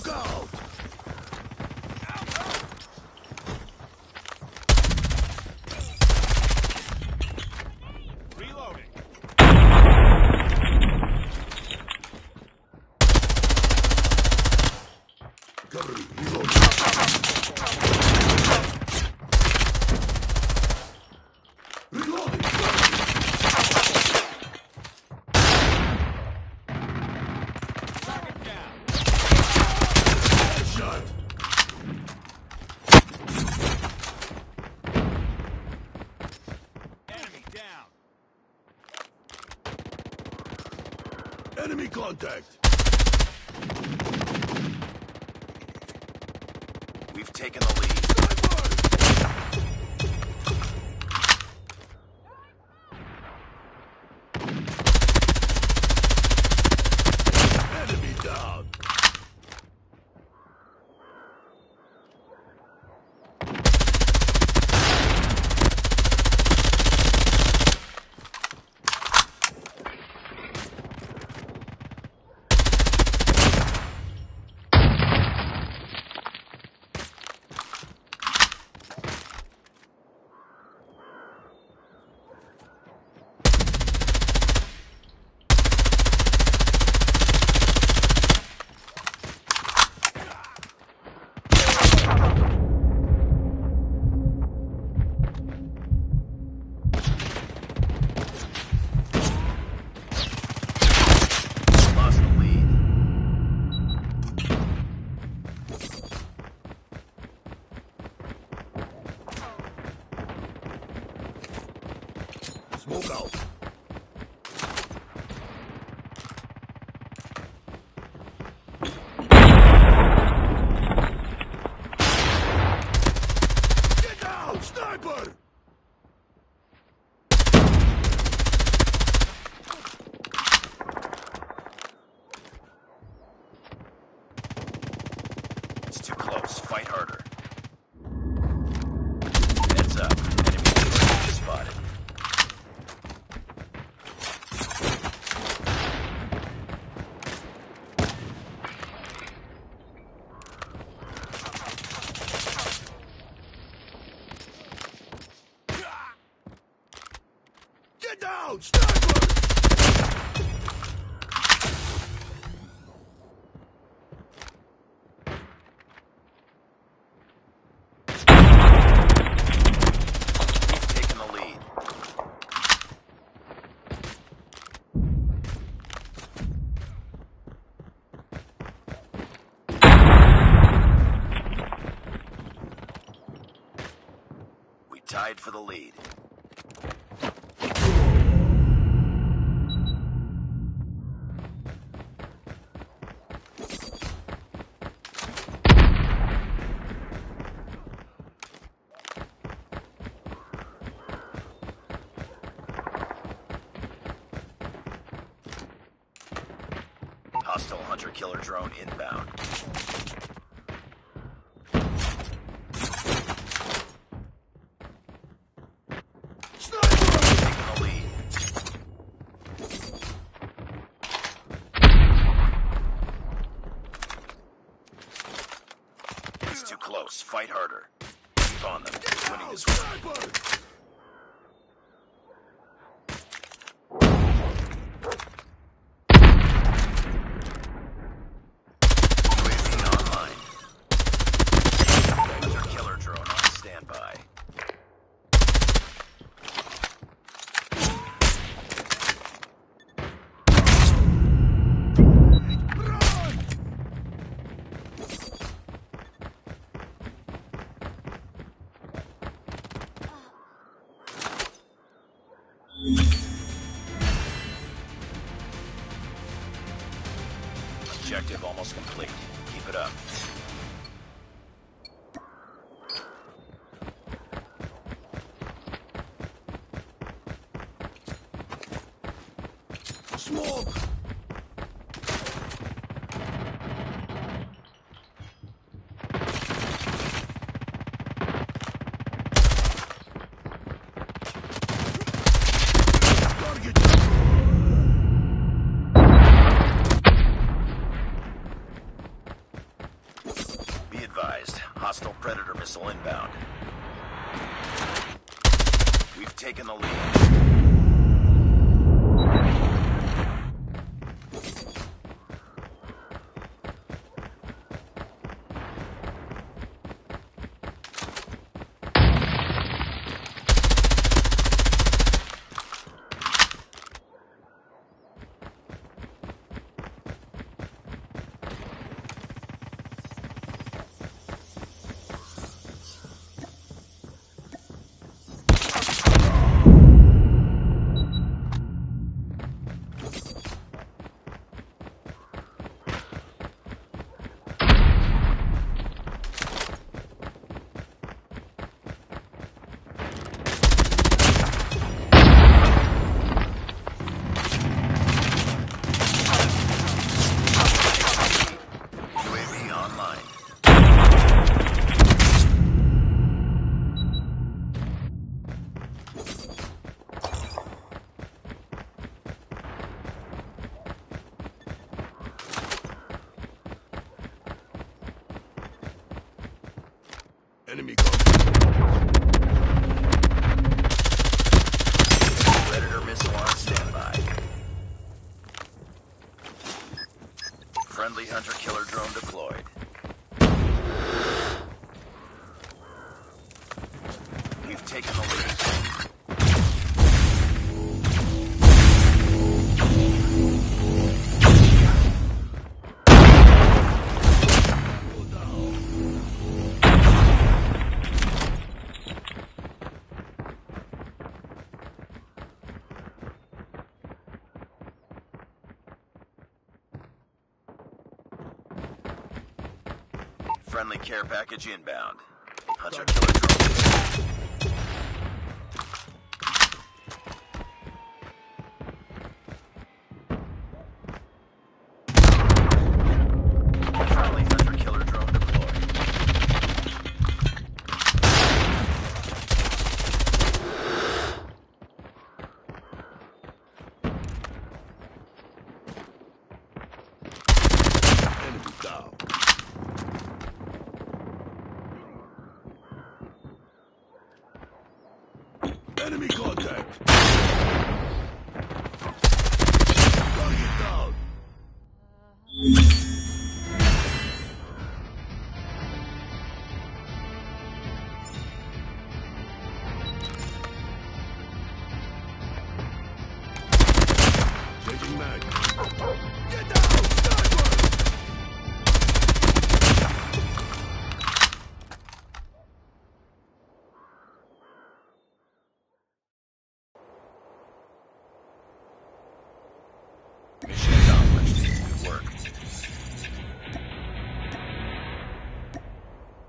Smoke out! Reloading. Cover me. Reload. Reloading. Target down. Headshot. Enemy down. Enemy contact. We've taken the lead. Enemy down. Lost the lead. Smoke out. Get down, sniper! It's too close. Fight harder. Heads up. Enemy UAV spotted. Get down, sniper! We've taken the lead. We tied for the lead. Hostile hunter-killer drone inbound. Sniper! Taking the lead. It's too close. Fight harder. Keep on them. We're winning this one. Sniper! UAV online. Hunter-killer drone on standby. Run! Objective almost complete. Keep it up. Smoke! Target! You've taken the lead. Enemy contact. Predator missile on standby. Friendly hunter-killer drone deployed. You've taken the lead. Friendly care package inbound. Hunter-killer drone. Friendly hunter-killer drone deployed. Enemy down. Enemy contact. Target down. Changing mag. Get down! Sniper! Mission